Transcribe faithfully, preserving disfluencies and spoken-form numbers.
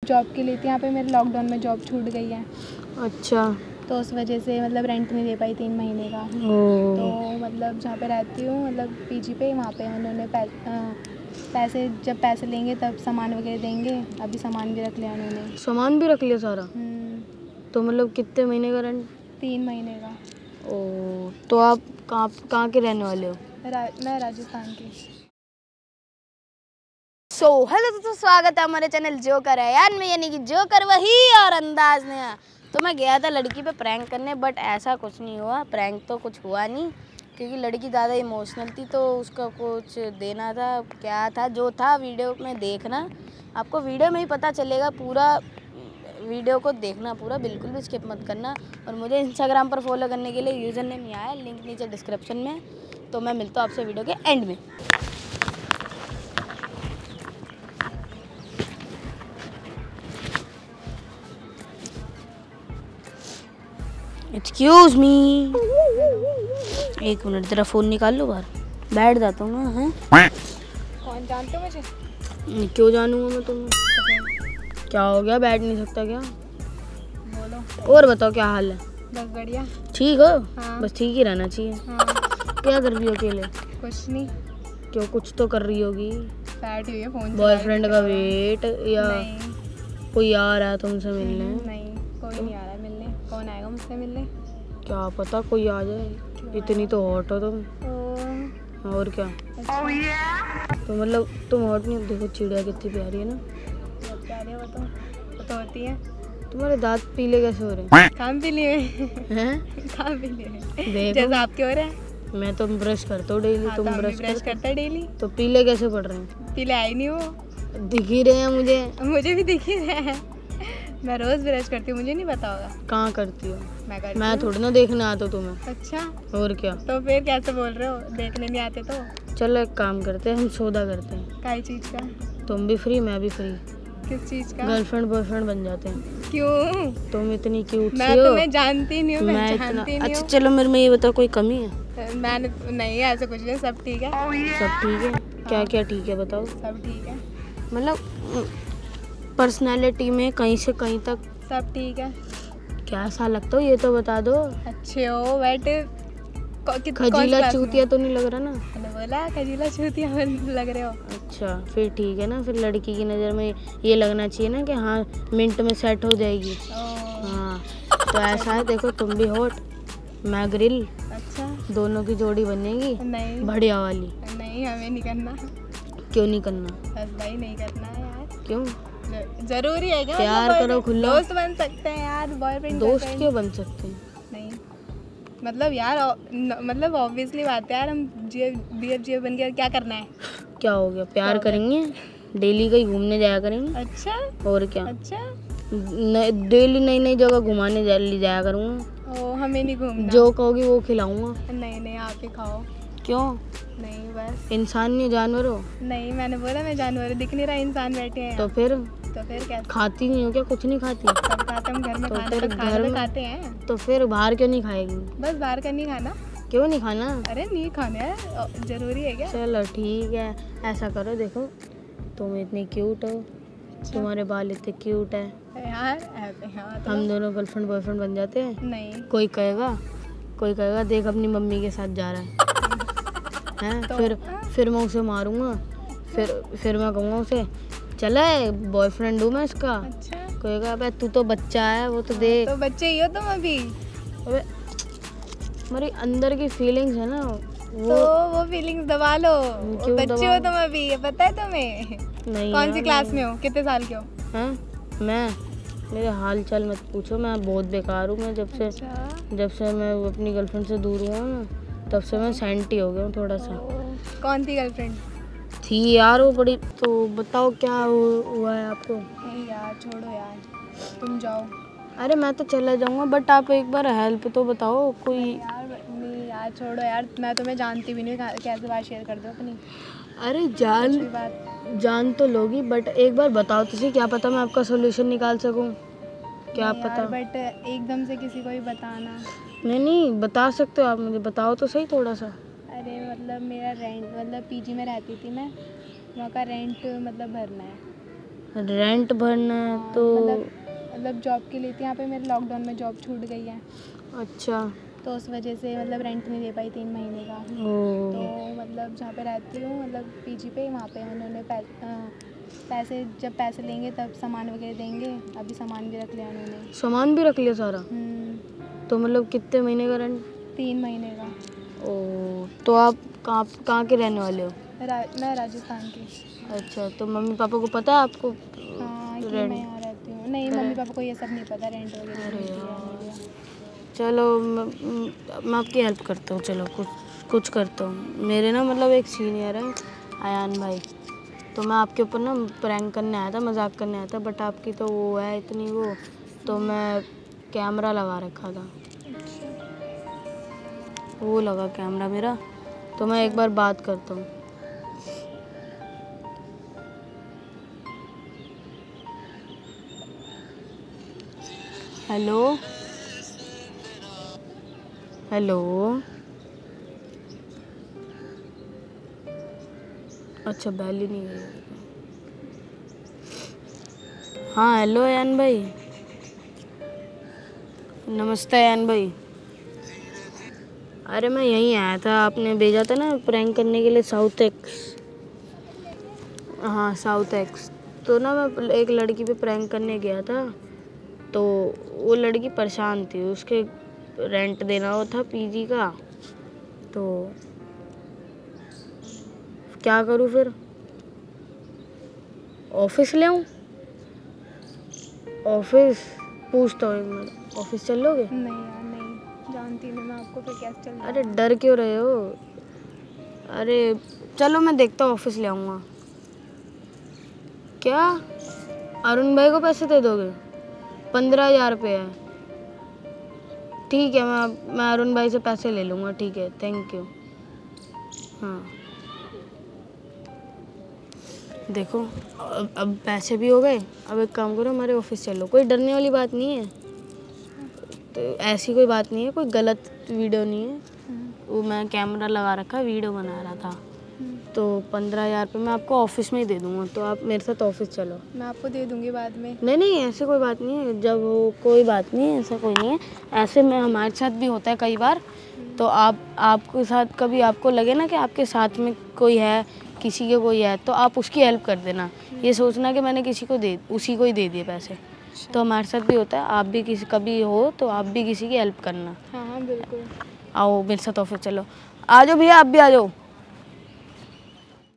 Job के लिए थी यहाँ पे, मेरे लॉकडाउन में जॉब छूट गई है। अच्छा। तो उस वजह से मतलब रेंट नहीं दे पाई तीन महीने का। तो मतलब जहाँ पे रहती हूँ मतलब पीजी पे, वहाँ पे उन्होंने पै, पैसे जब पैसे लेंगे तब सामान वगैरह देंगे। अभी सामान भी रख लिया उन्होंने। सामान भी रख लिया सारा? तो मतलब कितने महीने का रेंट? तीन महीने का। ओ, तो आप कहाँ कहाँ के रहने वाले हो? रा, मैं राजस्थान की। सो हेलो दोस्तों, स्वागत है हमारे चैनल जोकर है यार में, यानी कि जोकर वही और अंदाज ने। तो मैं गया था लड़की पे प्रैंक करने, बट ऐसा कुछ नहीं हुआ। प्रैंक तो कुछ हुआ नहीं, क्योंकि लड़की ज़्यादा इमोशनल थी, तो उसका कुछ देना था। क्या था जो था वीडियो में देखना, आपको वीडियो में ही पता चलेगा। पूरा वीडियो को देखना पूरा, बिल्कुल भी स्किप मत करना। और मुझे इंस्टाग्राम पर फॉलो करने के लिए यूज़र नेम यहाँ है, लिंक नीचे डिस्क्रिप्शन में। तो मैं मिलता हूँ आपसे वीडियो के एंड में। एक्सक्यूज मी, एक मिनट, तेरा फ़ोन निकाल लो बाहर, बैठ जाता हूँ ना। हैं कौन जानते हो मुझे? क्यों जानूंगा मैं तुम्हें? क्या हो गया, बैठ नहीं सकता क्या? बोलो। और बताओ क्या हाल है? बस बढ़िया। ठीक हो? हाँ। बस ठीक ही रहना चाहिए। हाँ। क्या कर रही हो अकेले? कुछ नहीं। क्यों, कुछ तो कर रही होगी। बैठी हुई है फोन। बॉयफ्रेंड का वेट या नहीं। कोई आ रहा है तुमसे मिलने? नहीं, कोई नहीं आ रहा है मिलने। कौन आएगा मुझसे मिलने? क्या पता कोई आ जाए, इतनी तो हॉट हो तुम। तो और क्या? अच्छा। तो मतलब तुम हॉट नहीं हो? देखो चिड़िया कितनी प्यारी है ना। बहुत प्यारी है वो तो, वो तो होती है। तुम्हारे दांत पीले कैसे हो रहे हैं? काम पीली हुए हैं? काम पीली हुए देखो, जैसा आपके हो रहा है। मैं तो ब्रश करता हूँ डेली। हाँ, तुम तो हम भी ब्रश ब्रश करते करते डेली। तो पीले कैसे पड़ रहे हैं? पीले आए नहीं वो, दिख ही रहे हैं मुझे। मुझे भी दिख ही रहे हैं। मैं रोज ब्रश करती हूँ, मुझे नहीं पता होगा। कहाँ करती हो? मैं करती मैं हूँ। थोड़ी ना देखने आता तुम्हें। अच्छा, और क्या? तो फिर कैसे बोल रहे हो, देखने नहीं आते तो? चलो एक काम करते हैं, हम सौदा करते हैं। काय चीज का? तुम भी फ्री, मैं भी फ्री। किस चीज का? गर्लफ्रेंड बॉयफ्रेंड बन जाते हैं। क्यों? तुम इतनी क्यूट सी मैं हो। तुम्हें जानती नहीं हूँ, मैं, मैं जानती इतना नहीं अच्छा, हूँ। चलो मेरे में ये बताओ, कोई कमी है? मैंने नहीं, ऐसा कुछ नहीं, सब ठीक है। सब ठीक है? क्या क्या ठीक है बताओ। सब ठीक है, मतलब पर्सनालिटी में कहीं से कहीं तक सब ठीक है। क्या सा लगता हो ये तो बता दो। अच्छे हो बट खजीला चूतिया तो नहीं लग रहा ना? मैंने बोला खजीला चूतिया लग रहे हो। अच्छा फिर ठीक है ना, फिर लड़की की नज़र में ये लगना चाहिए ना कि हाँ मिनट में सेट हो जाएगी। हाँ तो ऐसा है, देखो तुम भी हॉट, मैं ग्रिल। अच्छा, दोनों की जोड़ी बनेगी नहीं बढ़िया वाली। नहीं, हमें नहीं करना। क्यों नहीं करना? बस भाई नहीं करना है यार। क्यों? जरूरी है क्या? प्यार मतलब करो खुला। दोस्त बन सकते हैं यार, बॉयफ्रेंड दोस्त क्यों बन सकते हैं? नहीं मतलब यार, मतलब ऑब्वियसली बात है यार, हम जी बी एफ जी बन गया, क्या करना है? क्या हो गया, प्यार करेंगे, डेली कहीं घूमने जाया करेंगे। अच्छा, और क्या? अच्छा, डेली नई नई जगह घुमाने जा, ले जाया करूँगा। ओ हमें नहीं घूमना। जो कहोगी वो खिलाऊंगा। नहीं नहीं, आप ही खाओ। क्यों? नहीं बस। इंसान नहीं जानवर हो? नहीं, मैंने बोला मैं जानवर, दिख नहीं रहा इंसान बैठे हैं। तो फिर तो फिर क्या? खाती नहीं हो क्या? कुछ नहीं खाती? सब खाते हम घर में। तो खाना फिर तो खाना घर तो में खाते हैं। तो फिर बाहर क्यों नहीं खाएगी? बस बाहर का नहीं खाना। क्यों नहीं खाना? अरे नहीं खाना है, जरूरी है क्या? चलो ठीक है, ऐसा करो, देखो तुम इतनी क्यूट हो, तुम्हारे बाल इतने क्यूट है यार, हाँ तो हम दोनों गर्लफ्रेंड बॉयफ्रेंड बन जाते हैं। नहीं, कोई कहेगा कोई कहेगा देख अपनी मम्मी के साथ जा रहा है हैं? तो, फिर फिर मैं उसे मारूंगा, फिर फिर मैं कहूँगा उसे चले बॉयफ्रेंड हूँ मैं इसका। अच्छा, कहेगा अबे तू तो बच्चा है, वो तो देख। तो बच्चे ही हो तुम अभी। अबे हमारी अंदर की फीलिंग्स है ना वो। तो वो फीलिंग्स दबा लो, क्यों बच्चे दबा? हो तुम अभी, ये पता है तुम्हें? नहीं कौन सी यार, क्लास नहीं। में हो, कितने साल के हो? हैं? मैं मेरे हाल चाल मत पूछो, मैं बहुत बेकार हूँ। मैं जब से अच्छा। जब से मैं अपनी गर्लफ्रेंड से दूर हुआ ना, तब से मैं सेंटी हो गया हूँ थोड़ा सा। कौन थी गर्लफ्रेंड? थी यार वो बड़ी। तो बताओ क्या हुआ है आपको? नहीं यार, छोड़ो यार, तुम जाओ। अरे मैं तो चला जाऊँगा, बट आप एक बार हेल्प तो बताओ कोई। यार नहीं यार, छोड़ो यार, मैं तुम्हें जानती भी नहीं, कैसे बात शेयर कर दो अपनी? अरे जान बात जान तो लोगी, बट एक बार बताओ तो सही, क्या पता मैं आपका सोल्यूशन निकाल सकूं। क्या पता? बट एकदम से किसी को भी बताना नहीं नहीं, बता सकते हो आप, मुझे बताओ तो सही थोड़ा सा। अरे मतलब मेरा रेंट, मतलब पीजी में रहती थी मैं, वहाँ का रेंट मतलब भरना है। रेंट भरना है हाँ, तो मतलब मतलब जॉब के लिए थी यहाँ पे, मेरे लॉकडाउन में जॉब छूट गई है, अच्छा। तो उस वजह से मतलब रेंट नहीं दे पाई तीन महीने का। ओ तो मतलब जहाँ पे रहती हूँ मतलब पीजी पे, वहाँ पे उन्होंने पै, अ, पैसे जब पैसे लेंगे तब सामान वगैरह देंगे, अभी सामान भी रख लिया उन्होंने। सामान भी रख लिया सारा? हम्म, तो मतलब कितने महीने का रेंट? तीन महीने का। ओ, तो आप कहाँ कहाँ के रहने वाले हो? रा, मैं राजस्थान की। अच्छा, तो मम्मी पापा को पता है आपको हाँ कि रेंट? मैं यहाँ रहती हूँ। नहीं, मम्मी पापा को ये सब नहीं पता, रेंट वगैरह अरे नहीं दिया यार, नहीं दिया। चलो मैं मैं आपकी हेल्प करता हूँ, चलो कुछ कुछ करता हूँ। मेरे ना मतलब एक सीनियर है अयान भाई, तो मैं आपके ऊपर ना प्रैंक करने आया था, मजाक करने आया था, बट आपकी तो वो है इतनी वो, तो मैं कैमरा लगा रखा था, वो लगा कैमरा मेरा, तो मैं एक बार बात करता हूँ। हेलो हेलो, अच्छा बैल ही नहीं है। हाँ हेलो अयान भाई, नमस्ते अयान भाई। अरे मैं यहीं आया था, आपने भेजा था ना प्रैंक करने के लिए साउथ एक्स। हाँ साउथ एक्स, तो ना मैं एक लड़की पे प्रैंक करने गया था, तो वो लड़की परेशान थी, उसके रेंट देना हो था पीजी का, तो क्या करूँ फिर? ऑफिस ले आऊँ? ऑफिस पूछता हूँ एक मिनट, ऑफिस चल लोगे? नहीं यार नहीं, जानती नहीं मैं आपको, फिर कैसे चल अरे डर क्यों रहे हो? अरे चलो मैं देखता हूँ, ऑफिस ले आऊँगा। क्या अरुण भाई को पैसे दे दोगे? पंद्रह हजार रुपये है, ठीक है, मैं मैं अरुण भाई से पैसे ले लूँगा, ठीक है, थैंक यू। हाँ देखो अब अब पैसे भी हो गए, अब एक काम करो हमारे ऑफिस चलो, कोई डरने वाली बात नहीं है, तो ऐसी कोई बात नहीं है, कोई गलत वीडियो नहीं है, वो मैं कैमरा लगा रखा वीडियो बना रहा था, तो पंद्रह हज़ार रुपये मैं आपको ऑफिस में ही दे दूँगा, तो आप मेरे साथ ऑफिस चलो। मैं आपको दे दूंगी बाद में। नहीं नहीं ऐसे कोई बात नहीं है, जब वो कोई बात नहीं है, ऐसा कोई नहीं है, ऐसे में हमारे साथ भी होता है कई बार, तो आप आपके साथ कभी आपको लगे ना कि आपके साथ में कोई है, किसी के कोई है, तो आप उसकी हेल्प कर देना, ये सोचना कि मैंने किसी को दे उसी को ही दे दिए पैसे, तो हमारे साथ भी होता है, आप भी किसी कभी हो तो आप भी किसी की हेल्प करना। हाँ हाँ बिल्कुल। आओ मेरे साथ ऑफिस चलो, आ जाओ भैया आप भी आ जाओ।